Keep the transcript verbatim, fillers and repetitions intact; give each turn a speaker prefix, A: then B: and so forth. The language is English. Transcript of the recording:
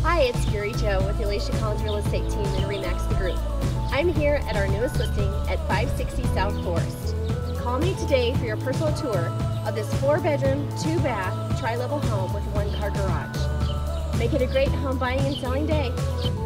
A: Hi, it's Gary Joe with the Alisha Collins Real Estate Team in Remax the Group. I'm here at our newest listing at five sixty South Forest. Call me today for your personal tour of this four bedroom, two bath, tri-level home with one car garage. Make it a great home buying and selling day.